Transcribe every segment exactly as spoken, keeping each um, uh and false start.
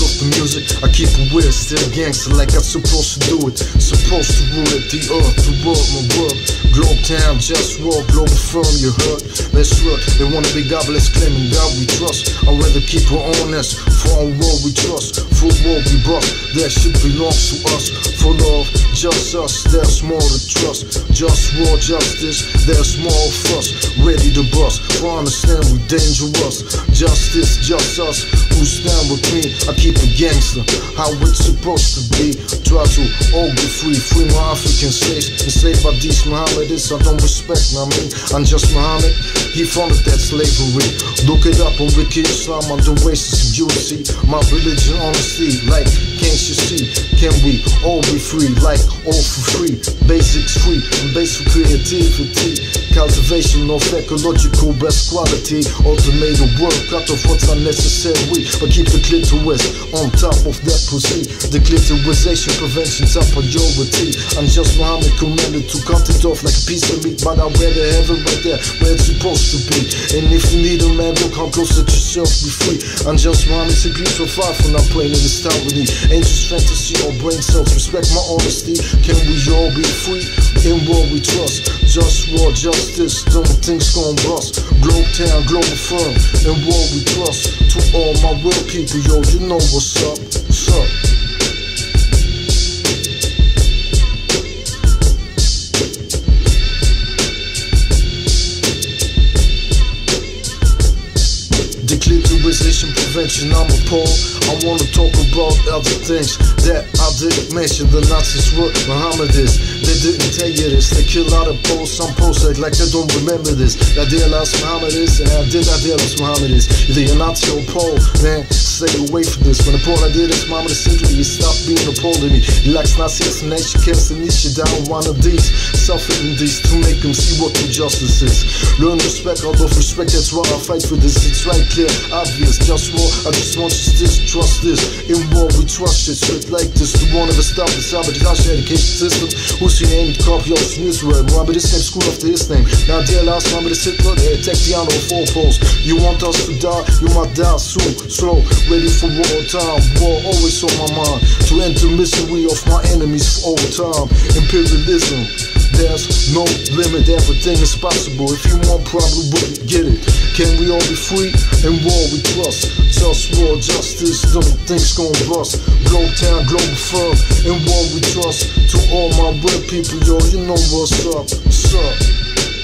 of the music, I keep it weird, still gangster like I'm supposed to do it. Supposed to rule it, the earth, the world, my world. Globe town, just war, global firm, you heard? Let's work, they wanna be godless, claiming God we trust. I'd rather keep her honest, for our world we trust. For world we bust, that shit belongs to us. For love, just us, there's more to trust. Just war, justice, there's more of us. Ready to bust, for understand we dangerous. Justice, just us, who stand with me. I keep it gangster, how it's supposed to be. Try to all be free, free my African slaves. Enslaved by these Mohammedists, I don't respect, I mean, I'm just Muhammad. He founded that slavery. Look it up on Wiki Islam, on the racism you see. My religion, honesty, like, can't you see? Can we all be free, like, all for free? Basics free, and basic creativity. Cultivation of ecological best quality. Automated work, cut off what's unnecessary. But keep the clitoris on top of that pussy. The clitorisation prevention top priority. I'm just Muhammad commanded to cut it off like a piece of meat. But I'd rather have it right there where it's supposed to be. And if you need a man, look how close let yourself be free. I'm just Muhammad, to be so far from not playing in this town with me. Ain't just fantasy or brain cells. Respect my honesty. Can we all be free? In what we trust. Just war, justice, don't things gon' bust. Globe town, global firm, in what we trust. To all my real people, yo, you know what's up, what's up. Declitorization prevention, I'm appalled. I wanna talk about other things that I didn't mention. The Nazis were Mohammedists. They didn't tell you this. They kill out of Poles. Some Poles act like they don't remember this. I realize Mohammedists and I did not realize Mohammedists. Either you're Nazi or Pole, man, stay away from this. When the Pole I did this, Mohammed simply he stopped being a Pole to me. He likes Nazi explanation, kills the niche down one of these. Suffering these to make them see what true justice is. Learn respect out of respect, that's why I fight for this. It's right clear, obvious, just war. I just want justice, trust this. In war we trust it, straight like this. The one ever stop the sabotage education system. Who's your name? Copyouts from Israel. Mohammed is named school after his name. Now dear last Mohammed is Hitler, they attack the honor of four poles. You want us to die, you might die soon. Slow, ready for war time. War always on my mind. To end the misery of my enemies for all time. Imperialism, there's no limit, everything is possible. If you want probably we get it. Can we all be free? In war we trust. Just war, justice, don't things gon' bust. Globe town, global firm, in war we trust. To all my real people, yo, you know what's up, what's up.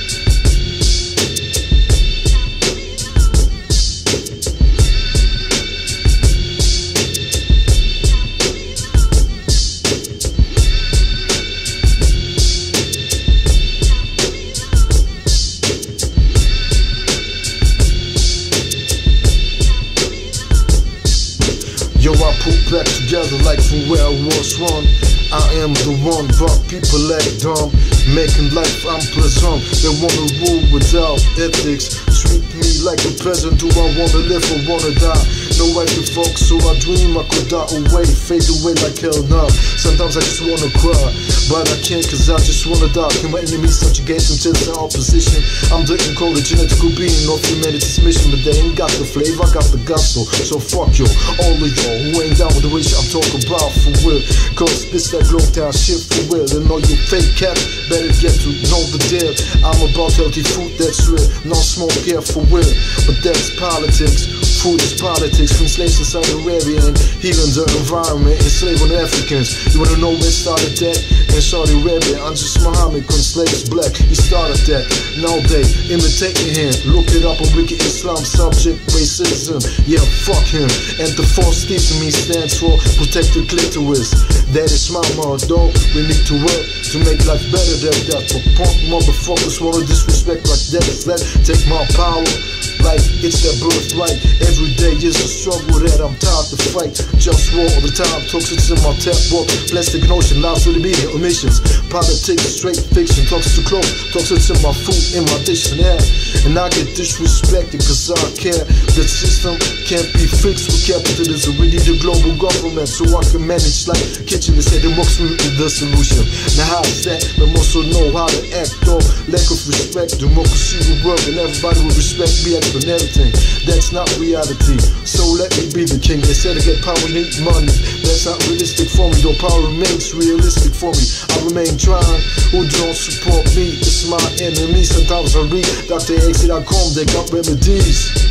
Yo, I put back together like from where I was run. I am the one, but people act dumb. Making life unpleasant. They wanna rule without ethics. Treat me like a peasant. Do I wanna live or wanna die? No I can focus, so I dream I could die away. Fade away like hell now. Sometimes I just wanna cry, but I can't cause I just wanna die. Can my enemies subjugate until their opposition? I'm the encoded genetical being of humanity's mission. But they ain't got the flavor, I got the gospel. So fuck you, all of y'all who ain't down with the wish I'm talking about for real. Cause this that globe town shit for real. And all you fake cats better get to know the deal. I'm about healthy food, that's real. No smoke here for real, but that's politics. Food is politics, from slaves in Saudi Arabia and healing the environment, enslaving Africans. You wanna know where started that? In Saudi Arabia, I'm just Muhammad, when slaves black, he started that. Now they imitating him, look it up on Wiki Islam, subject racism. Yeah, fuck him. And the false teeth to me stands for protect the clitoris. That is my motto, we need to work to make life better than that. But punk motherfuckers wanna disrespect like that. Let take my power like it's their birthright. Every day is a struggle that I'm tired to fight. Just war all the time, toxics in my tap book. Plastic notion, lies to the media, omissions. Politics, straight fiction, toxics too close. Toxics in my food, in my dictionary. And I get disrespected cause I care. The system can't be fixed with capitalism. We need a global government so I can manage like kitchen. They say democracy is the solution. Now how is that? We must also know how to act though. Lack of respect, democracy will work and everybody will respect me and everything. That's not reality. reality. So let me be the king. They said to get power need money. That's not realistic for me, though power remains realistic for me. I remain trying. Who don't support me? It's my enemy. Sometimes I read Doctor X dot com, they got remedies.